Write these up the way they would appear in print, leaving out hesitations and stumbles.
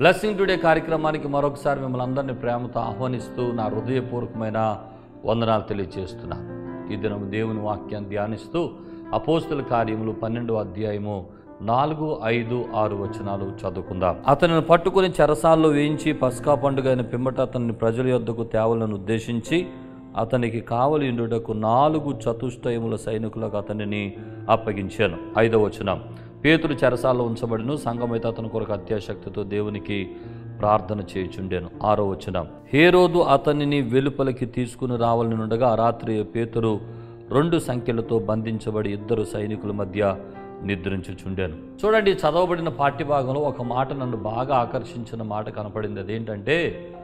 Blessing today కార్యక్రమానికి మరొకసారి మిమ్మల్ని అందరినీ ప్రేమతో ఆహ్వానిస్తూ నా హృదయపూర్వకమైన వందనాలు తెలియజేస్తున్నాను. ఈ దినం దేవుని వాక్యాన్ని ధ్యానిస్తూ అపోస్తుల కార్యములు 12వ అధ్యాయము 4, 5, 6 వచనాలు చదువుకుందాం. అతనిని పట్టుకుని చెరసాల్లో వేయించి పస్కా పండుగ అయిన పిమ్మట అతన్ని ప్రజల యొద్దకు తేవాలని ఉద్దేశించి అతనికి కావలి ఉండుటకు 4 చతుష్టయముల సైనికులకు అతనిని అప్పగించాను. 5వ వచనం, పేతురు చెరసాల్లో ఉంచబడిను, సంఘమైతే అతని కొరకు అత్యాశక్తితో దేవునికి ప్రార్థన చేయుచుండెను. 6వ వచనం, హేరోదు అతనిని వెలుపలికి తీసుకుని రావాలని ఉండగా ఆ రాత్రి పేతురు 2 సంఖ్యలతో బంధించబడి 2 సైనికుల మధ్య నిద్రించుచుండెను. చూడండి, చదవబడిన పాఠ్యభాగంలో ఒక మాట నన్ను బాగా ఆకర్షించిన మాట కనపడింది. అదేంటంటే,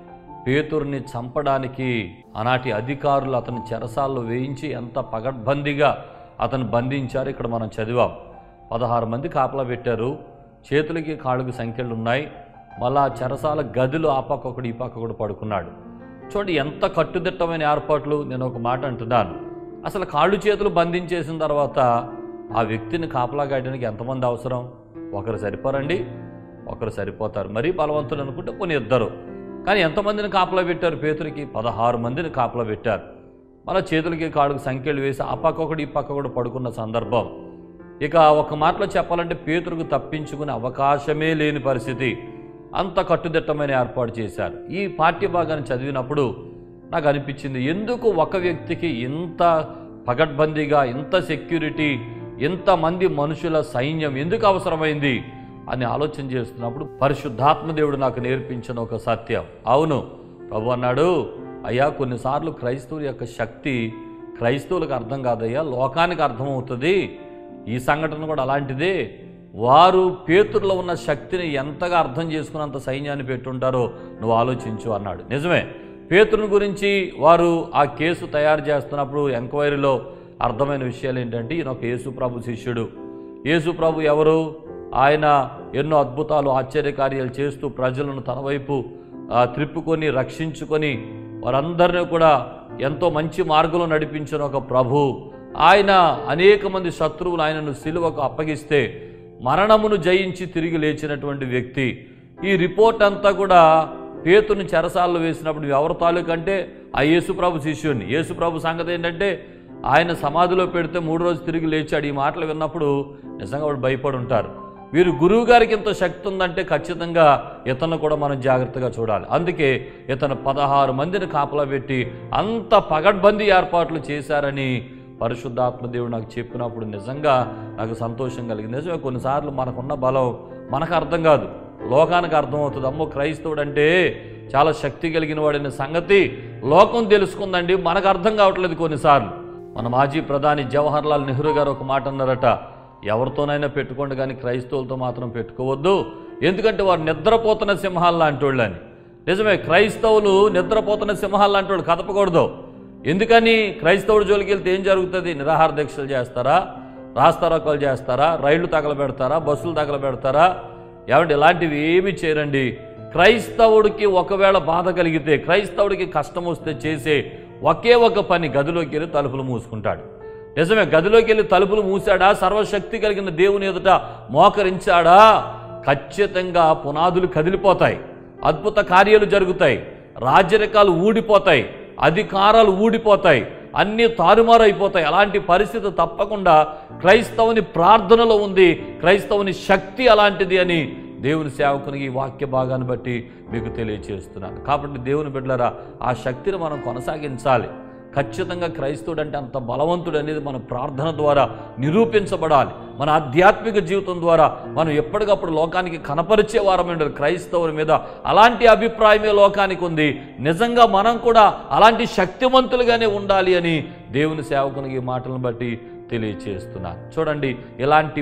పేతురుని చంపడానికి ఆనాటి అధికారులు అతని చెరసాల్లో వేయించి ఎంత పగడ్బందీగా అతను బంధించారు. ఇక్కడ మనం చదివాం. 16 మంది కాపలా పెట్టారు, చేతులకి కాళ్ళకి సంఖ్యలు ఉన్నాయి. మళ్ళా చెరసాల గదిలో ఆ పక్క ఒకడు ఈ పక్క ఒకడు పడుకున్నాడు. చూడండి ఎంత కట్టుదిట్టమైన ఏర్పాట్లు. నేను ఒక మాట అంటున్నాను, అసలు కాళ్ళు చేతులు బంధించేసిన తర్వాత ఆ వ్యక్తిని కాపలా కాయడానికి ఎంతమంది అవసరం? ఒకరు సరిపోరండి? ఒకరు సరిపోతారు. మరీ బలవంతులు అనుకుంటే కొన్ని 2. కానీ ఎంతమందిని కాపలా పెట్టారు? పేతురికి 16 మందిని కాపలా పెట్టారు. మళ్ళీ చేతులకి కాళ్ళకి సంఖ్యలు వేసి ఆ పక్క ఒకటి ఈ పక్క కూడా పడుకున్న సందర్భం. ఇక ఒక మాటలో చెప్పాలంటే పేతురుకు తప్పించుకునే అవకాశమే లేని పరిస్థితి. అంత కట్టుదిట్టమైన ఏర్పాటు చేశారు. ఈ పాఠ్యభాగాన్ని చదివినప్పుడు నాకు అనిపించింది, ఎందుకు ఒక వ్యక్తికి ఇంత పగడ్బందీగా, ఇంత సెక్యూరిటీ, ఇంతమంది మనుషుల సైన్యం ఎందుకు అవసరమైంది అని ఆలోచన చేస్తున్నప్పుడు పరిశుద్ధాత్మ దేవుడు నాకు నేర్పించిన ఒక సత్యం. అవును, ప్రభు అన్నాడు, అయ్యా కొన్నిసార్లు క్రైస్తవుల యొక్క శక్తి క్రైస్తవులకు అర్థం కాదయ్యా, లోకానికి అర్థమవుతుంది. ఈ సంఘటన కూడా అలాంటిదే. వారు పేతురులో ఉన్న శక్తిని ఎంతగా అర్థం చేసుకున్నంత సైన్యాన్ని పెట్టుంటారో నువ్వు ఆలోచించు అన్నాడు. నిజమే, పేతురుని గురించి వారు ఆ కేసు తయారు చేస్తున్నప్పుడు ఎంక్వైరీలో అర్థమైన విషయాలు ఏంటంటే, ఈయన ఒక యేసుప్రభు శిష్యుడు. యేసుప్రభు ఎవరు? ఆయన ఎన్నో అద్భుతాలు, ఆశ్చర్యకార్యాలు చేస్తూ ప్రజలను తన వైపు త్రిప్పుకొని రక్షించుకొని వారందరినీ కూడా ఎంతో మంచి మార్గంలో నడిపించిన ఒక ప్రభు. ఆయన అనేక మంది శత్రువులు ఆయనను సిలువకు అప్పగిస్తే మరణమును జయించి తిరిగి లేచినటువంటి వ్యక్తి. ఈ రిపోర్ట్ అంతా కూడా పేతురుని చెరసాల్లో వేసినప్పుడు ఎవరి తాలూకంటే ఆ యేసుప్రభు శిష్యుని. యేసుప్రభు సంగతి ఏంటంటే, ఆయన సమాధిలో పెడితే 3 రోజులు తిరిగి లేచాడు. ఈ మాటలు విన్నప్పుడు నిజంగా వాడు భయపడి ఉంటారు. వీరు గురువు గారికి ఇంత శక్తి ఉందంటే ఖచ్చితంగా ఇతను కూడా మనం జాగ్రత్తగా చూడాలి. అందుకే ఇతను 16 మందిని కాపలా పెట్టి అంత పగడ్బందీ ఏర్పాట్లు చేశారని పరిశుద్ధాత్మ దేవుడు నాకు చెప్పినప్పుడు నిజంగా నాకు సంతోషం కలిగింది. నిజమే, కొన్నిసార్లు మనకున్న బలం మనకు అర్థం కాదు, లోకానికి అర్థమవుతుంది. అమ్మో, క్రైస్తవుడు అంటే చాలా శక్తి కలిగిన వాడనే సంగతి లోకం తెలుసుకుందండి, మనకు అర్థం కావట్లేదు కొన్నిసార్లు. మన మాజీ ప్రధాని జవహర్లాల్ నెహ్రూ గారు ఒక మాట అన్నారట, ఎవరితోనైనా పెట్టుకోండి కానీ క్రైస్తవులతో మాత్రం పెట్టుకోవద్దు, ఎందుకంటే వారు నిద్రపోతున్న సింహాలు లాంటి వాళ్ళు అని. నిజమే, క్రైస్తవులు నిద్రపోతున్న సింహాలు లాంటి వాళ్ళు, కదపకూడదు. ఎందుకని? క్రైస్తవుడు జోలికి వెళ్తే ఏం జరుగుతుంది? నిరాహార దీక్షలు చేస్తారా? రాస్తారోకాలు చేస్తారా? రైళ్లు తగలబెడతారా? బస్సులు తగలబెడతారా? ఏమంటే ఇలాంటివి ఏమీ చేయరండి. క్రైస్తవుడికి ఒకవేళ బాధ కలిగితే, క్రైస్తవుడికి కష్టం వస్తే చేసే ఒకే ఒక పని, గదిలోకి వెళ్ళి తలుపులు మూసుకుంటాడు. నిజమే, గదిలోకి వెళ్ళి తలుపులు మూసాడా, సర్వశక్తి కలిగిన దేవుని ఎదుట మోకరించాడా, ఖచ్చితంగా పునాదులు కదిలిపోతాయి, అద్భుత కార్యాలు జరుగుతాయి, రాజ్యరేఖలు ఊడిపోతాయి, అధికారాలు ఊడిపోతాయి, అన్నీ తారుమారు అయిపోతాయి. అలాంటి పరిస్థితి తప్పకుండా క్రైస్తవుని ప్రార్థనలో ఉంది. క్రైస్తవుని శక్తి అలాంటిది అని దేవుని సేవకునికి ఈ వాక్య భాగాన్ని బట్టి మీకు తెలియచేస్తున్నాను. కాబట్టి దేవుని బిడ్డలారా, ఆ శక్తిని మనం కొనసాగించాలి. ఖచ్చితంగా క్రైస్తవుడు అంటే అంత బలవంతుడు అనేది మన ప్రార్థన ద్వారా నిరూపించబడాలి. మన ఆధ్యాత్మిక జీవితం ద్వారా మనం ఎప్పటికప్పుడు లోకానికి కనపరిచే వారమే ఉండాలి. క్రైస్తవుల మీద అలాంటి అభిప్రాయమే లోకానికి ఉంది. నిజంగా మనం కూడా అలాంటి శక్తివంతులుగానే ఉండాలి అని దేవుని సేవకునికి ఈ మాటలను బట్టి తెలియచేస్తున్నాను. చూడండి, ఇలాంటి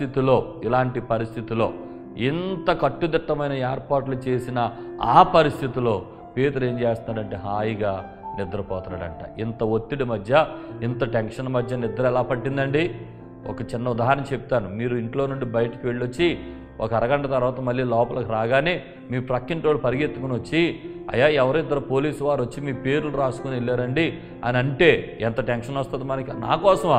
పరిస్థితుల్లో ఎంత కట్టుదిట్టమైన ఏర్పాట్లు చేసిన ఆ పరిస్థితిలో పేతురు ఏం చేస్తాడంటే హాయిగా నిద్రపోతున్నాడంట. ఇంత ఒత్తిడి మధ్య, ఇంత టెన్షన్ మధ్య నిద్ర ఎలా పట్టిందండి? ఒక చిన్న ఉదాహరణ చెప్తాను. మీరు ఇంట్లో నుండి బయటికి వెళ్ళొచ్చి ఒక అరగంట తర్వాత మళ్ళీ లోపలికి రాగానే మీ ప్రక్కింటి వాడు పరిగెత్తుకుని వచ్చి, అయ్యా ఎవరిద్దరు పోలీసు వారు వచ్చి మీ పేర్లు రాసుకుని వెళ్ళారండి అని అంటే ఎంత టెన్షన్ వస్తుంది మనకి. నా కోసమా?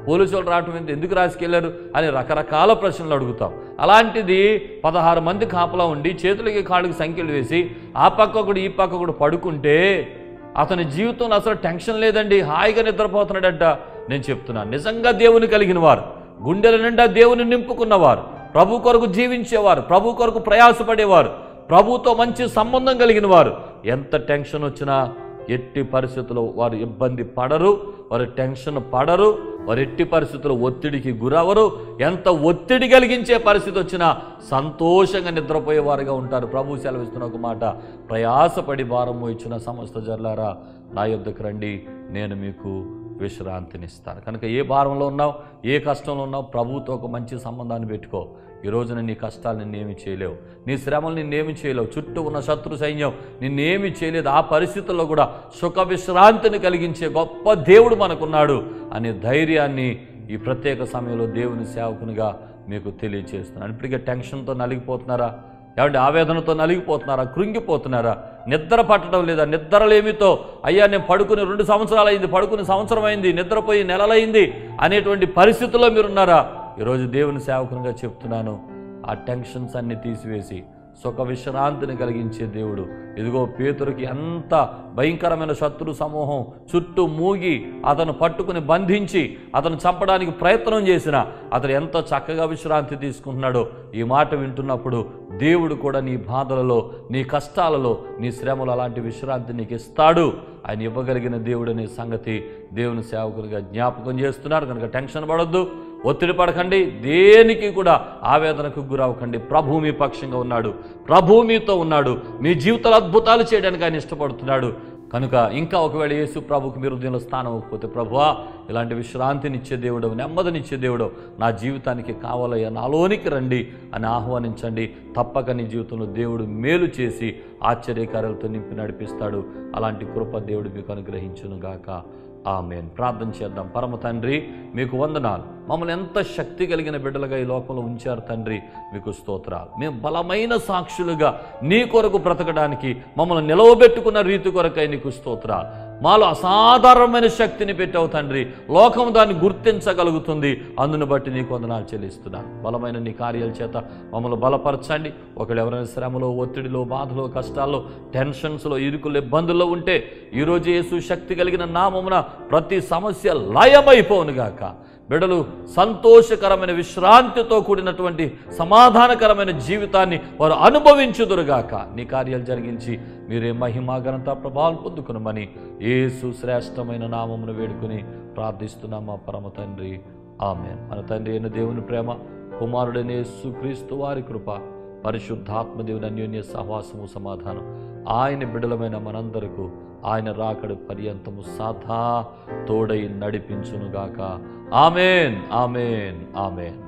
పోలీసులు రావటం ఎందుకు రాసుకెళ్లారు అని రకరకాల ప్రశ్నలు అడుగుతాం. అలాంటిది 16 మంది కాపలా ఉండి చేతులకి కాళ్ళకి సంఖ్యలు వేసి ఆ పక్క ఒకడు ఈ పక్క ఒకడు పడుకుంటే అతని జీవితంలో అసలు టెన్షన్ లేదండి, హాయిగా నిద్రపోతున్నాడంట. నేను చెప్తున్నాను, నిజంగా దేవుని కలిగిన వారు, గుండెల నిండా దేవుని నింపుకున్నవారు, ప్రభు కొరకు జీవించేవారు, ప్రభు కొరకు ప్రయాసపడేవారు, ప్రభుతో మంచి సంబంధం కలిగిన వారు ఎంత టెన్షన్ వచ్చినా ఎట్టి పరిస్థితుల్లో వారు ఇబ్బంది పడరు, వారు టెన్షన్ పడరు, వారు ఎట్టి పరిస్థితుల్లో ఒత్తిడికి గురవరు. ఎంత ఒత్తిడి కలిగించే పరిస్థితి వచ్చినా సంతోషంగా నిద్రపోయేవారుగా ఉంటారు. ప్రభు సెలవిస్తున్న ఒక మాట, ప్రయాసపడి భారం మోయించిన సమస్త జనులారా నా యొద్దకు రండి, నేను మీకు విశ్రాంతినిస్తాను. కనుక ఏ భారంలో ఉన్నావు, ఏ కష్టంలో ఉన్నావు, ప్రభుతో ఒక మంచి సంబంధాన్ని పెట్టుకో. ఈ రోజున నీ కష్టాలు నిన్నేమి చేయలేవు, నీ శ్రమలు నిన్నేమి చేయలేవు, చుట్టూ ఉన్న శత్రు సైన్యం నిన్నేమి చేయలేదు. ఆ పరిస్థితుల్లో కూడా సుఖ విశ్రాంతిని కలిగించే గొప్ప దేవుడు మనకున్నాడు అనే ధైర్యాన్ని ఈ ప్రత్యేక సమయంలో దేవుని సేవకునిగా మీకు తెలియజేస్తున్నాను. ఇప్పటికే టెన్షన్తో నలిగిపోతున్నారా? ఏమంటే ఆవేదనతో నలిగిపోతున్నారా? కృంగిపోతున్నారా? నిద్ర పట్టడం లేదా? నిద్రలేమితో అయ్యా నేను పడుకుని 2 సంవత్సరాలు అయింది, పడుకుని సంవత్సరం అయింది, నిద్రపోయి నెలలైంది అనేటువంటి పరిస్థితుల్లో మీరున్నారా? ఈరోజు దేవుని సేవకునిగా చెప్తున్నాను, ఆ టెన్షన్స్ అన్ని తీసివేసి సుఖ విశ్రాంతిని కలిగించే దేవుడు. ఇదిగో పేతురుకి ఎంత భయంకరమైన శత్రు సమూహం చుట్టూ మూగి అతను పట్టుకుని బంధించి అతను చంపడానికి ప్రయత్నం చేసినా అతను ఎంత చక్కగా విశ్రాంతి తీసుకుంటున్నాడో ఈ మాట వింటున్నప్పుడు దేవుడు కూడా నీ బాధలలో, నీ కష్టాలలో, నీ శ్రమలు అలాంటి విశ్రాంతి నీకు ఇస్తాడు. ఆయన ఇవ్వగలిగిన దేవుడు అనే సంగతి దేవుని సేవకులుగా జ్ఞాపకం చేస్తున్నారు. కనుక టెన్షన్ పడొద్దు, ఒత్తిడి పడకండి, దేనికి కూడా ఆవేదనకు గురవకండి. ప్రభు మీ పక్షంగా ఉన్నాడు, ప్రభు మీతో ఉన్నాడు, మీ జీవితాలు అద్భుతాలు చేయడానికి ఆయన ఇష్టపడుతున్నాడు. కనుక ఇంకా ఒకవేళ యేసు ప్రభుకు మీ హృదయంలో స్థానం అవ్వకపోతే, ప్రభువా ఇలాంటి విశ్రాంతినిచ్చే దేవుడు, నెమ్మదినిచ్చే దేవుడు నా జీవితానికి కావాలయ్యా, నాలోనికి రండి అని ఆహ్వానించండి. తప్పక నీ జీవితంలో దేవుడు మేలు చేసి ఆశ్చర్యకార్యాలతో నింపి నడిపిస్తాడు. అలాంటి కృప దేవుడు మీకు అనుగ్రహించును గాక. ఆమేన్. ప్రార్థన చేద్దాం. పరమ తండ్రి, మీకు వందనాలు. మమ్మల్ని ఎంత శక్తి కలిగిన బిడ్డలుగా ఈ లోకంలో ఉంచారు తండ్రి, మీకు స్తోత్రాలు. మేము బలమైన సాక్షులుగా నీ కొరకు బ్రతకడానికి మమ్మల్ని నిలవబెట్టుకున్న రీతి కొరకై నీకు స్తోత్రాలు. మాలో అసాధారణమైన శక్తిని పెట్టావు తండ్రి, లోకం దాన్ని గుర్తించగలుగుతుంది. అందును బట్టి నీకు వందనాలు చెల్లిస్తున్నాను. బలమైన నీ కార్యాల చేత మమ్మల్ని బలపరచండి. ఒకళ్ళు ఎవరైనా శ్రమలో, ఒత్తిడిలో, బాధలో, కష్టాల్లో, టెన్షన్స్లో, ఇరుకులు, ఇబ్బందుల్లో ఉంటే ఈరోజు యేసు శక్తి కలిగిన నామమున ప్రతి సమస్య లయమైపోనుగాక. బిడ్డలు సంతోషకరమైన విశ్రాంతితో కూడినటువంటి సమాధానకరమైన జీవితాన్ని వారు అనుభవించుదురుగాక. నీ కార్యాలు జరిగించి మీరే మహిమ, ఘనత, ప్రభావం పొందుకునమని యేసు శ్రేష్టమైన నామమును వేడుకుని ప్రార్థిస్తున్నాం మా పరమ తండ్రి. ఆమేన్. మన తండ్రి అయిన దేవుని ప్రేమ, కుమారుడైన యేసుక్రీస్తు వారి కృప, పరిశుద్ధాత్మ దేవుని అన్యోన్య సహవాసము, సమాధానం ఆయన బిడ్డలమైన మనందరకు ఆయన రాకడ పర్యంతము సదా తోడై నడిపించునుగాక. ఆమేన్, ఆమేన్, ఆమేన్.